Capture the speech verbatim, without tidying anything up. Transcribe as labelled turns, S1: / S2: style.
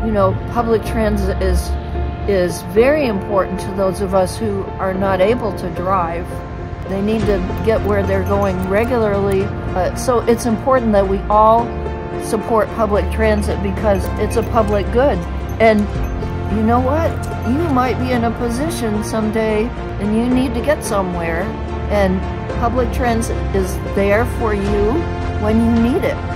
S1: you know, public transit is is very important to those of us who are not able to drive. They need to get where they're going regularly. Uh, so it's important that we all support public transit because it's a public good. And you know what? You might be in a position someday and you need to get somewhere, and public transit is there for you when you need it.